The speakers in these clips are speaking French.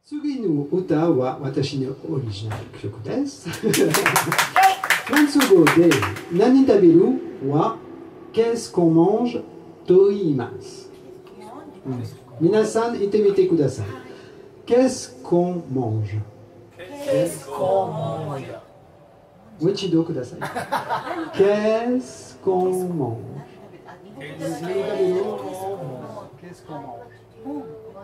次の歌は私のオリジナル曲です。フランス語で何食べるは Qu'est-ce qu'on mange と言います。皆さん言ってみてください。Qu'est-ce qu'on mange? Qu'est-ce qu'on mange? もう一度ください。Qu'est-ce qu'on mange? Qu'est-ce qu'on mange?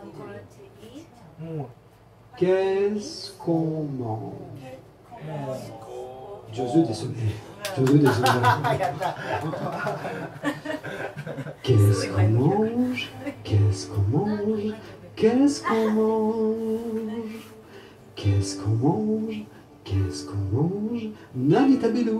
Qu'est-ce qu'on mange? 上手ですね。上手ですね。Qu'est-ce qu'on mange? Qu'est-ce qu'on mange? Qu'est-ce qu'on mange? Qu'est-ce qu'on mange? Qu'est-ce qu'on mange? Nani tabilou.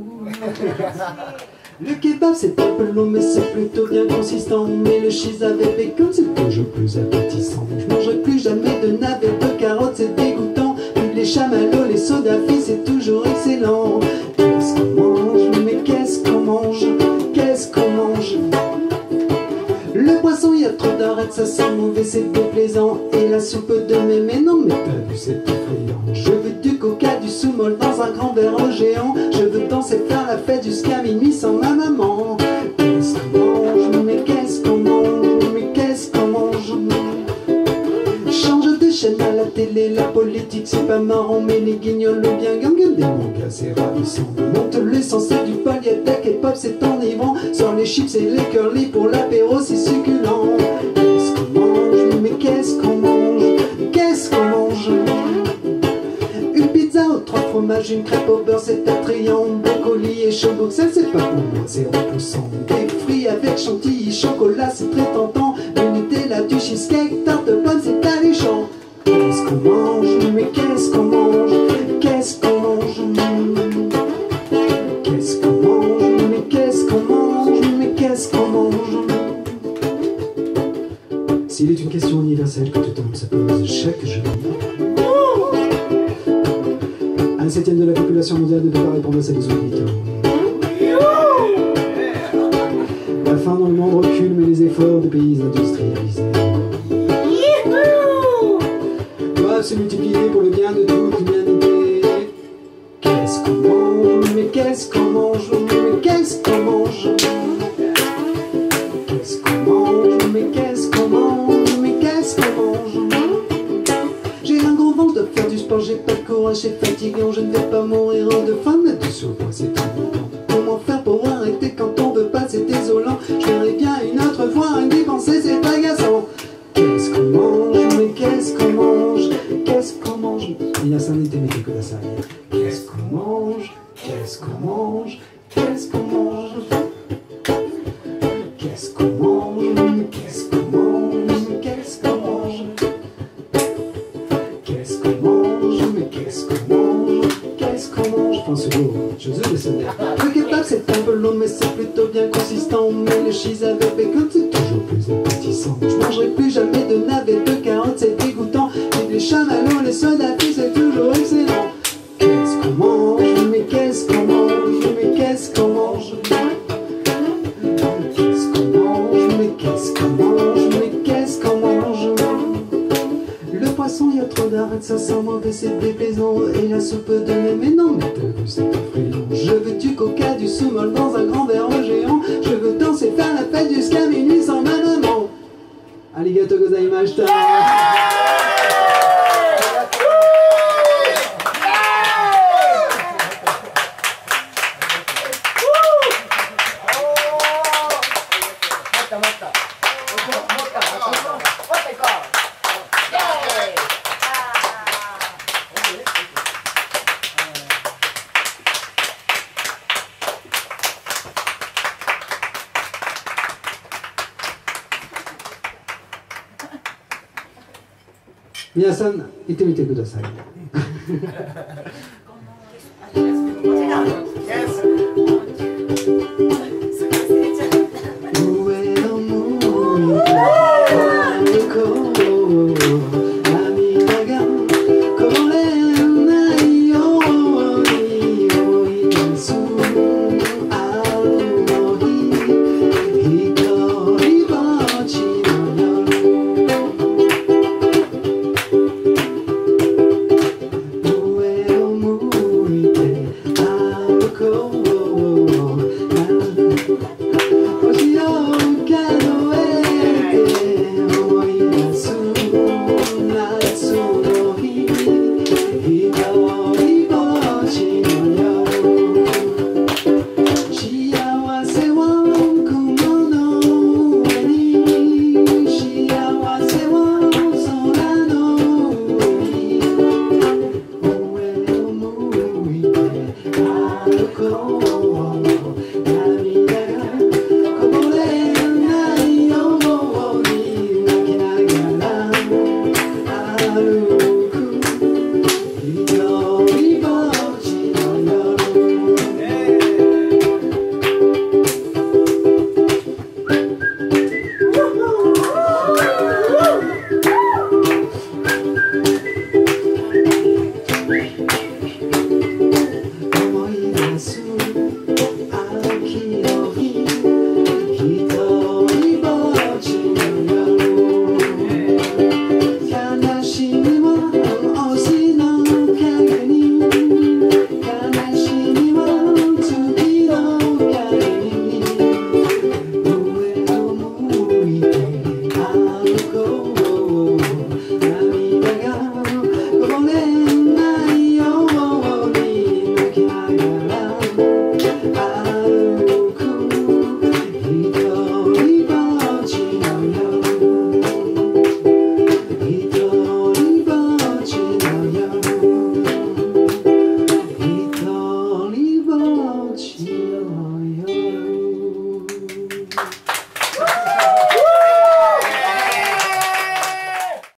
Le kebab c'est un peu long mais c'est plutôt bien consistant. Mais le cheese avec bacon c'est toujours plus appétissant. Je mangerai plus jamais de navets, de carottes, c'est dégoûtant. Puis les chamallows, les sodas filles c'est toujours excellent. Qu'est-ce qu'on mange? Mais qu'est-ce qu'on mange? Qu'est-ce qu'on mange? Le poisson, y a trop d'arêtes, ça sent mauvais, c'est déplaisant. Et la soupe de mémé, non mais t'as vu, c'est effrayant. Je veux du coca, du soumol dans un grand verre géant. Je veux danser, faire la fête jusqu'à minuit sans ma maman. Qu'est-ce qu'on mange? Mais qu'est-ce qu'on mange? Mais qu'est-ce qu'on mange? Change de chaîne à la télé, la politique c'est pas marrant. Mais les guignols ou bien gang, des mangas c'est ravissant. Monte l'essence c'est du paillettes et pop c'est enivrant. Sur les chips et les curly pour l'apéro c'est succulent. Qu'est-ce qu'on mange? Mais qu'est-ce qu'on mange? Qu'est-ce qu'on mange? Une pizza aux 3 fromages, une crêpe au beurre c'est attrayant. Brocoli et chauboxel c'est pas pour moi, c'est repoussant. Des fruits avec chantilly, chocolat c'est très tentant. Du Nutella, du cheesecake, tarte de pomme c'est alléchant. Qu'est-ce qu'on mange? Mais qu'est-ce qu'on mange? Qu'est-ce qu'on mange? Qu'est-ce qu'on mange? Mais qu'est-ce qu'on mange? Mais qu'est-ce qu'on mange? S'il est une question universelle que tout homme se pose chaque jour, un septième de la population mondiale ne peut pas répondre à ces besoins vitaux. La faim dans le monde recule, mais les efforts des pays industrialisés doivent se multiplier pour le bien de toute l'humanité. Qu'est-ce qu'on mange? Mais qu'est-ce qu'on mange? Mais qu'est-ce qu'on mange? Qu'est-ce qu'on mange? Mais qu'est-ce qu'on mange? Mais qu'est-ce qu'on mange? J'ai un gros ventre, je dois faire du sport, j'ai pas de courage, c'est fatigant. Je ne vais pas mourir de faim, mais de surpoids c'est embêtant. Comment faire pour arrêter quand on veut pas, c'est désolant. Je verrais bien une autre fois, rien d'y penser, c'est agaçant. Qu'est-ce qu'on mange? Mais qu'est-ce qu'on mange? Qu'est-ce qu'on mange? Qu'est-ce qu'on mange? Qu'est-ce qu'on mange? Qu'est-ce qu'on mange? Qu'est-ce qu'on mange? Qu'est-ce qu'on mange? Qu'est-ce qu'on mange? Qu'est-ce qu'on mange? Mais qu'est-ce qu'on mange? Qu'est-ce qu'on mange? Pense au je veux le sonner. Le kebab c'est un peu long mais c'est plutôt bien consistant. Mais le cheese avec bacon c'est toujours plus appétissant. Je mangerai plus jamais de navets, de carottes, c'est dégoûtant. Et les chamallows, les sodas filles c'est toujours excellent. Qu'est-ce qu'on mange? Mais qu'est-ce qu'on mange? Mais qu'est-ce qu'on mange? Qu'est-ce qu'on mange? Mais qu'est-ce qu'on mange? Mais qu'est-ce qu'on mange? Le poisson, y a trop d'arêtes, ça sent mauvais, c'est déplaisant. Et la soupe de mémé, non mais t'as vu, c'est effrayant. Je veux du coca, du soumol dans un grand verre géant. Je veux danser, faire la fête jusqu'à minuit sans ma maman. Arigatou gozaimashita. Minasan, 言ってみてください。 you.